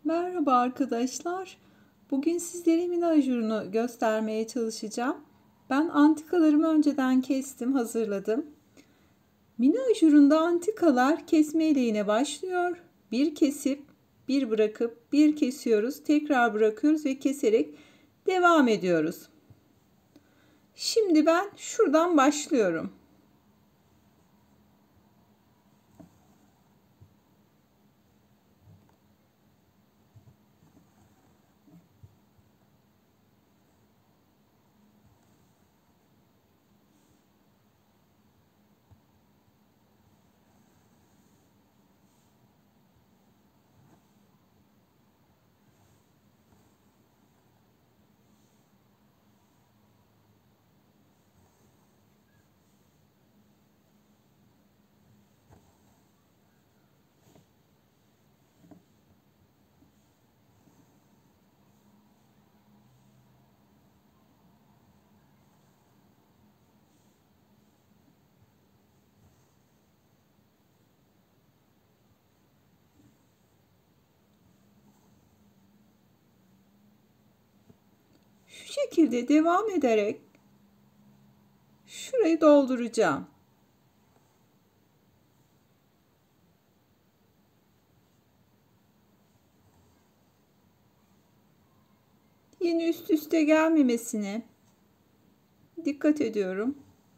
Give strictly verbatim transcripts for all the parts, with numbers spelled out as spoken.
Merhaba arkadaşlar. Bugün sizlere mini ajurunu göstermeye çalışacağım. Ben antikalarımı önceden kestim, hazırladım. Mini ajurunda antikalar kesme ile başlıyor. Bir kesip, bir bırakıp, bir kesiyoruz, tekrar bırakıyoruz ve keserek devam ediyoruz. Şimdi ben şuradan başlıyorum. Şu şekilde devam ederek şurayı dolduracağım. Yine üst üste gelmemesine dikkat ediyorum.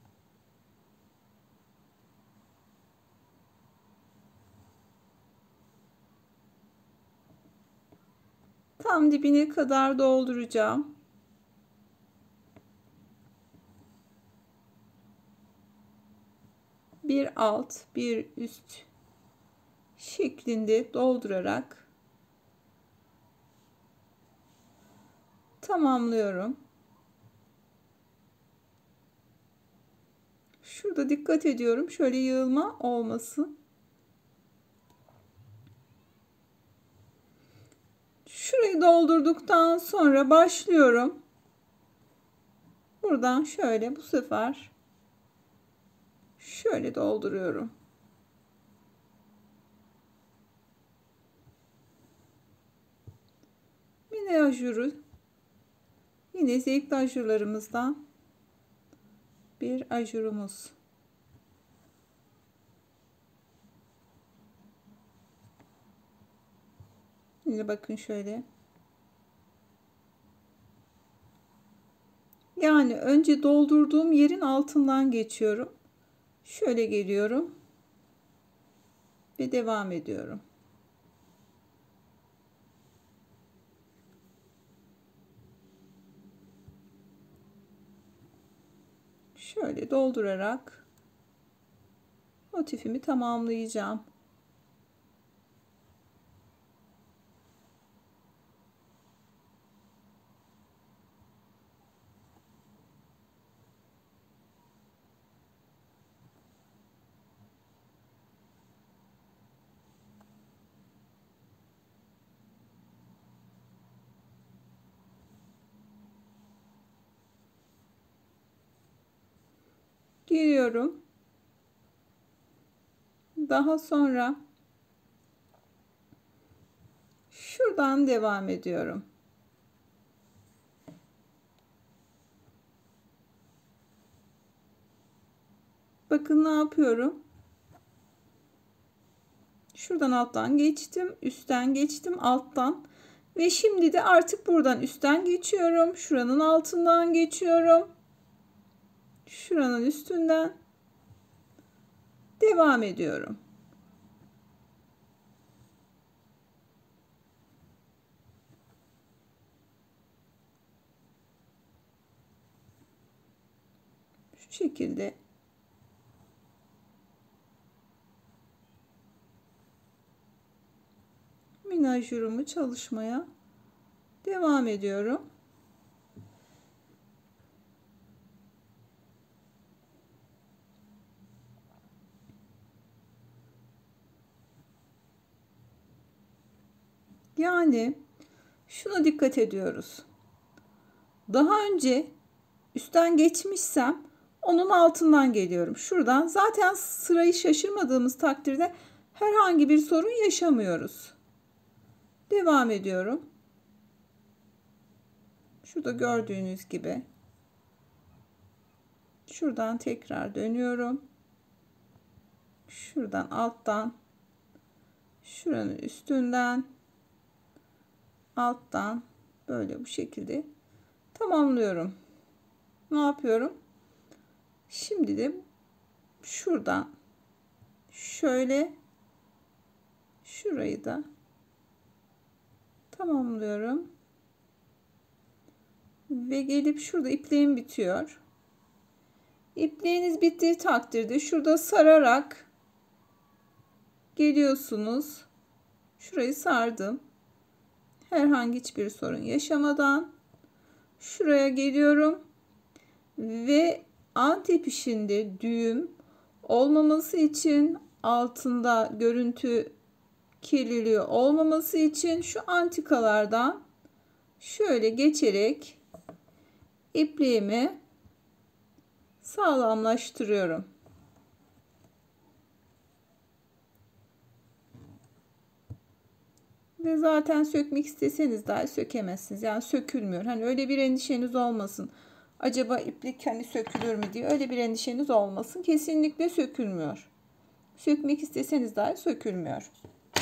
Tam dibine kadar dolduracağım. Bir alt, bir üst şeklinde doldurarak tamamlıyorum. Şurada dikkat ediyorum. Şöyle yığılma olmasın. Şurayı doldurduktan sonra başlıyorum. Buradan şöyle bu sefer şöyle dolduruyorum. Mini ajuru yine zevkli ajurlarımızdan bir ajurumuz. Şimdi bakın şöyle. Yani önce doldurduğum yerin altından geçiyorum. Şöyle geliyorum. Ve devam ediyorum. Şöyle doldurarak motifimi tamamlayacağım. Giriyorum. Daha sonra şuradan devam ediyorum. Bakın ne yapıyorum? Şuradan alttan geçtim, üstten geçtim, alttan ve şimdi de artık buradan üstten geçiyorum. Şuranın altından geçiyorum. Şuranın üstünden devam ediyorum. Şu şekilde mini ajurumu çalışmaya devam ediyorum. Yani şuna dikkat ediyoruz. Daha önce üstten geçmişsem onun altından geliyorum. Şuradan zaten sırayı şaşırmadığımız takdirde herhangi bir sorun yaşamıyoruz. Devam ediyorum. Şurada gördüğünüz gibi. Şuradan tekrar dönüyorum. Şuradan alttan, şuranın üstünden, alttan böyle bu şekilde tamamlıyorum. Ne yapıyorum? Şimdi de şuradan şöyle şurayı da tamamlıyorum. Ve gelip şurada ipliğim bitiyor. İpliğiniz bittiği takdirde şurada sararak geliyorsunuz. Şurayı sardım. Herhangi hiçbir sorun yaşamadan şuraya geliyorum ve antep işinde düğüm olmaması için, altında görüntü kirliliği olmaması için şu antikalardan şöyle geçerek ipliğimi sağlamlaştırıyorum. Ve zaten sökmek isteseniz dahi sökemezsiniz. Yani sökülmüyor. Hani öyle bir endişeniz olmasın. Acaba iplik hani sökülür mü diye öyle bir endişeniz olmasın. Kesinlikle sökülmüyor. Sökmek isteseniz dahi sökülmüyor.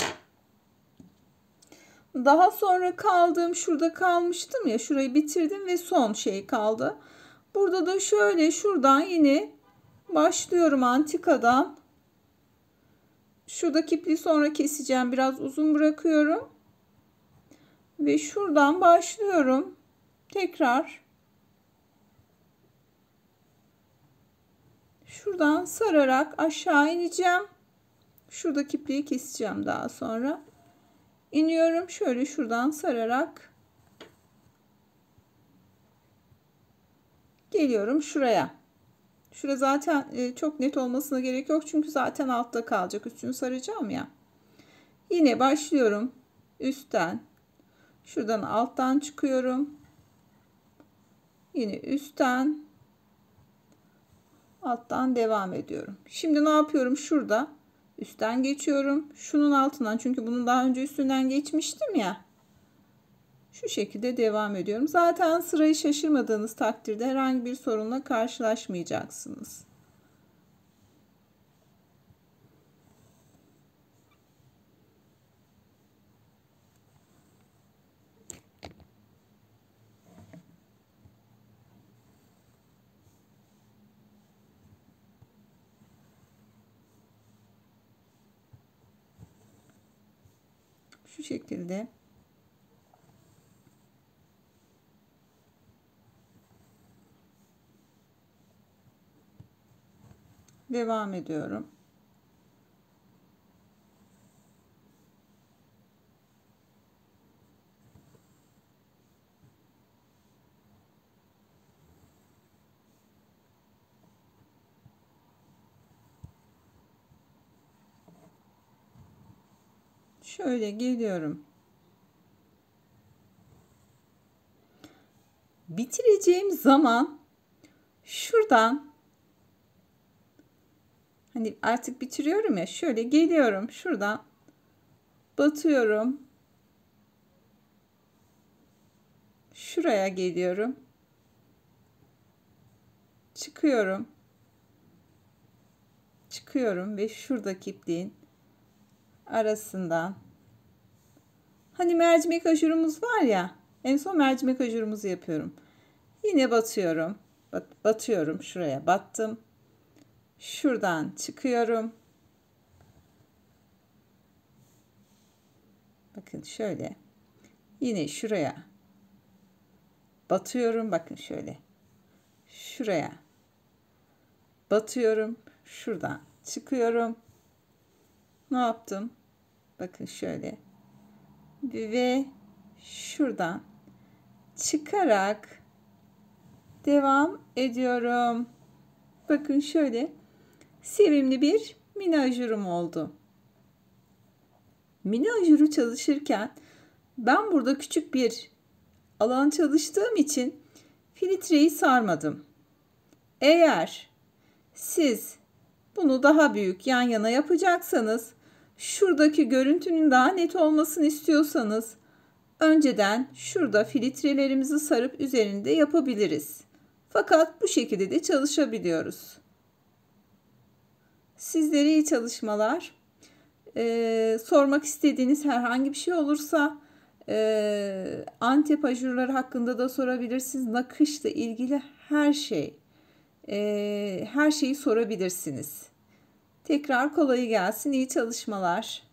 Daha sonra kaldığım şurada kalmıştım ya, şurayı bitirdim ve son şey kaldı. Burada da şöyle şuradan yine başlıyorum antikadan. Şuradaki ipliği sonra keseceğim. Biraz uzun bırakıyorum. Ve şuradan başlıyorum. Tekrar şuradan sararak aşağı ineceğim. Şuradaki ipliği keseceğim daha sonra. İniyorum. Şöyle şuradan sararak geliyorum şuraya. Şura zaten çok net olmasına gerek yok. Çünkü zaten altta kalacak. Üstünü saracağım ya. Yine başlıyorum. Üstten. Şuradan alttan çıkıyorum. Yine üstten. Alttan devam ediyorum. Şimdi ne yapıyorum? Şurada üstten geçiyorum. Şunun altından. Çünkü bunun daha önce üstünden geçmiştim ya. Şu şekilde devam ediyorum. Zaten sırayı şaşırmadığınız takdirde herhangi bir sorunla karşılaşmayacaksınız. Şu şekilde. Devam ediyorum. Şöyle geliyorum. Bitireceğim zaman şuradan, hani artık bitiriyorum ya, şöyle geliyorum şuradan batıyorum. Şuraya geliyorum. Çıkıyorum. Çıkıyorum ve şuradaki ipliğin arasından, hani mercimek ajurumuz var ya, en son mercimek ajurumuzu yapıyorum. Yine batıyorum. Bat, batıyorum şuraya. Battım. Şuradan çıkıyorum. Bakın şöyle. Yine şuraya batıyorum. Bakın şöyle. Şuraya batıyorum. Şuradan çıkıyorum. Ne yaptım? Bakın şöyle. Ve şuradan çıkarak devam ediyorum. Bakın şöyle sevimli bir mini ajurum oldu. Mini ajuru çalışırken ben burada küçük bir alan çalıştığım için filtreyi sarmadım. Eğer siz bunu daha büyük yan yana yapacaksanız şuradaki görüntünün daha net olmasını istiyorsanız önceden şurada filtrelerimizi sarıp üzerinde yapabiliriz. Fakat bu şekilde de çalışabiliyoruz. Sizlere iyi çalışmalar. Ee, sormak istediğiniz herhangi bir şey olursa e, Antep ajurları hakkında da sorabilirsiniz. Nakışla ilgili her şey, e, her şeyi sorabilirsiniz. Tekrar kolay gelsin, iyi çalışmalar.